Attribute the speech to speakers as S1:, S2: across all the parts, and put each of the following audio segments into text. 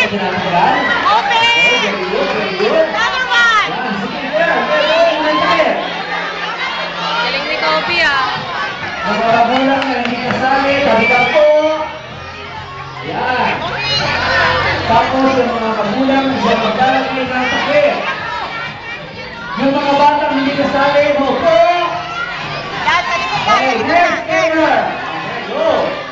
S1: tinatanggal?
S2: Open!
S1: Okay, very good, very good.
S2: Number 1!
S1: Yan, sige, there.
S2: Galing ni Kobe ah.
S1: Mga magulang na hindi kasali, tabi ka po. Yan. Tapos yung mga magulang hindi maglalagay ng takip. Yung mga batang hindi kasali, mo po.
S2: Yan, sa likod pa.
S1: Okay, next player. Okay, go.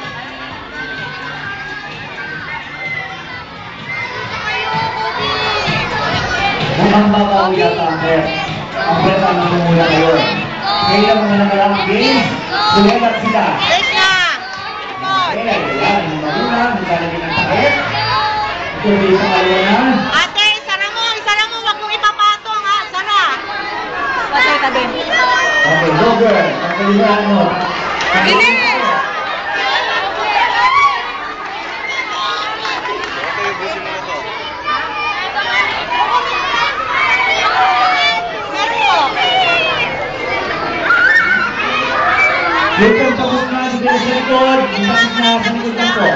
S1: Mukhang babawi yata ang press. Ang press ang namumula ngayon. Kaya mga nakarang games, sulemat sila.
S2: Yes na!
S1: Okay, yan, yung magulang, maglalagay ng takip. Ito yung isang alawanan.
S2: Ate, isara mo, wag mong ipapatong ha, sana. Pasay ka din.
S1: Okay, go girl. Pagkalimutan mo.
S2: Bilis!
S1: Yung tapos na, sige sa likod. Yung tapos na, sa likod na po.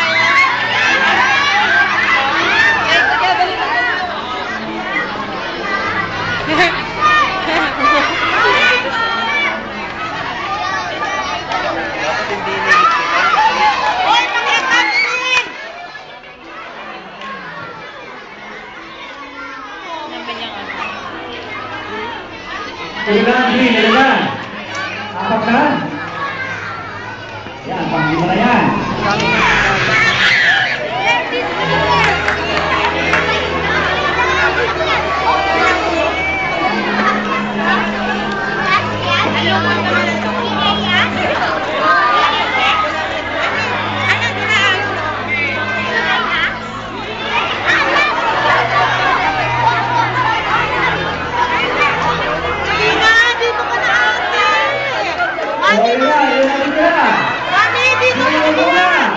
S1: Ilan, green, ilan? Apat na? Yan, pang-lima na yan. Okay na, ilan na?
S2: Mami, dito
S1: Sige,
S2: ka
S1: go
S2: na!
S1: na.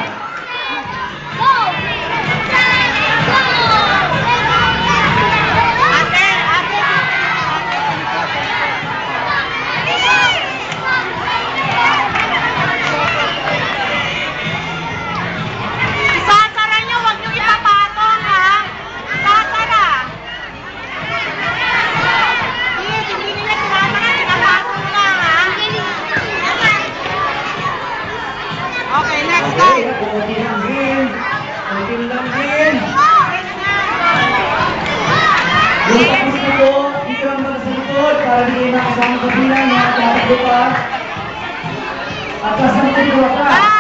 S2: Ate, isasara nyo, wag nyo ipapatong ha. Isasara. Yes, hindi nila sinasara, pinapatong lang ha. Okay, next
S1: Okay,
S2: time.
S1: kunti lang din. Kunti lang din. Yung tapos na po, dito lang mga sa likod para hindi kayo nakasama sa bilang na tatakbo pa. At kasama ko dito pa.